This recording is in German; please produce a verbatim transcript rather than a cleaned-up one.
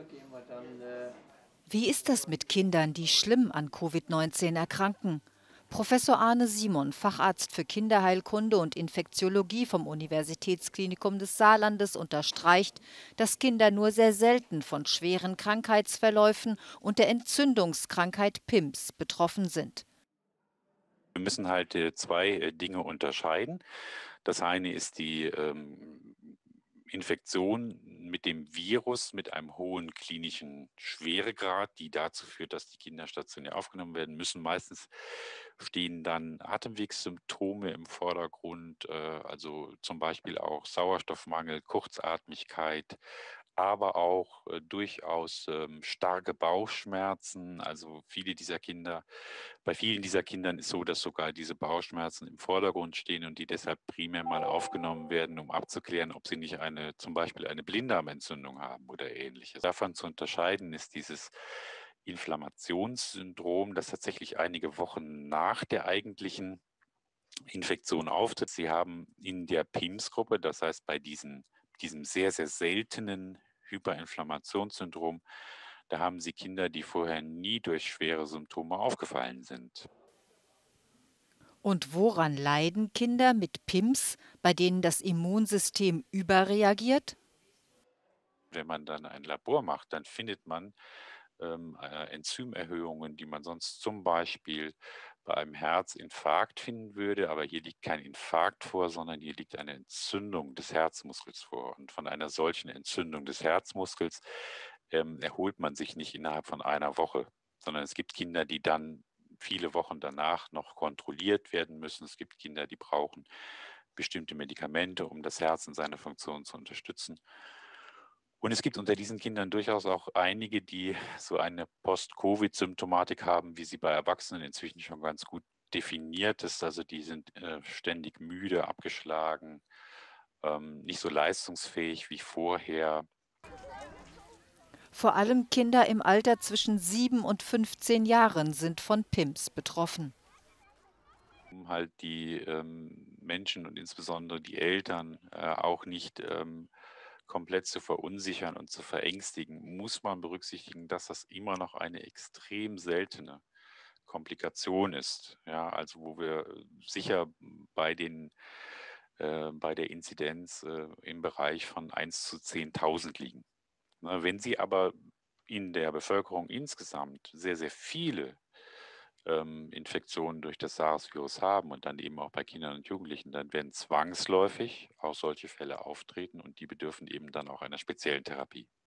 Wie ist das mit Kindern, die schlimm an Covid neunzehn erkranken? Professor Arne Simon, Facharzt für Kinderheilkunde und Infektiologie vom Universitätsklinikum des Saarlandes, unterstreicht, dass Kinder nur sehr selten von schweren Krankheitsverläufen und der Entzündungskrankheit P I M S betroffen sind. Wir müssen halt, äh, zwei, äh, Dinge unterscheiden. Das eine ist die, ähm, Infektion mit dem Virus mit einem hohen klinischen Schweregrad, die dazu führt, dass die Kinder stationär aufgenommen werden müssen. Meistens stehen dann Atemwegssymptome im Vordergrund, äh, also zum Beispiel auch Sauerstoffmangel, Kurzatmigkeit, aber auch, äh, durchaus, ähm, starke Bauchschmerzen. Also, viele dieser Kinder bei vielen dieser Kindern ist so, dass sogar diese Bauchschmerzen im Vordergrund stehen und die deshalb primär mal aufgenommen werden, um abzuklären, ob sie nicht eine zum Beispiel eine Blinddarmentzündung haben oder Ähnliches. Davon zu unterscheiden ist dieses Inflammationssyndrom, das tatsächlich einige Wochen nach der eigentlichen Infektion auftritt. Sie haben in der P I M S-Gruppe, das heißt bei diesen diesem sehr, sehr seltenen Hyperinflammationssyndrom, da haben Sie Kinder, die vorher nie durch schwere Symptome aufgefallen sind. Und woran leiden Kinder mit P I M S, bei denen das Immunsystem überreagiert? Wenn man dann ein Labor macht, dann findet man, ähm, äh, Enzymerhöhungen, die man sonst zum Beispiel bei einem Herzinfarkt finden würde. Aber hier liegt kein Infarkt vor, sondern hier liegt eine Entzündung des Herzmuskels vor. Und von einer solchen Entzündung des Herzmuskels, ähm, erholt man sich nicht innerhalb von einer Woche, sondern es gibt Kinder, die dann viele Wochen danach noch kontrolliert werden müssen. Es gibt Kinder, die brauchen bestimmte Medikamente, um das Herz in seiner Funktion zu unterstützen. Und es gibt unter diesen Kindern durchaus auch einige, die so eine Post-Covid-Symptomatik haben, wie sie bei Erwachsenen inzwischen schon ganz gut definiert ist. Also, die sind, äh, ständig müde, abgeschlagen, ähm, nicht so leistungsfähig wie vorher. Vor allem Kinder im Alter zwischen sieben und fünfzehn Jahren sind von P I M S betroffen. Um halt die, ähm, Menschen und insbesondere die Eltern, äh, auch nicht, ähm, komplett zu verunsichern und zu verängstigen, muss man berücksichtigen, dass das immer noch eine extrem seltene Komplikation ist, ja, also wo wir sicher bei den äh, bei der Inzidenz, äh, im Bereich von eins zu zehntausend liegen. Ne, wenn Sie aber in der Bevölkerung insgesamt sehr, sehr viele, ähm, Infektionen durch das SARS-Virus haben und dann eben auch bei Kindern und Jugendlichen, dann werden zwangsläufig auch solche Fälle auftreten und die bedürfen eben dann auch einer speziellen Therapie.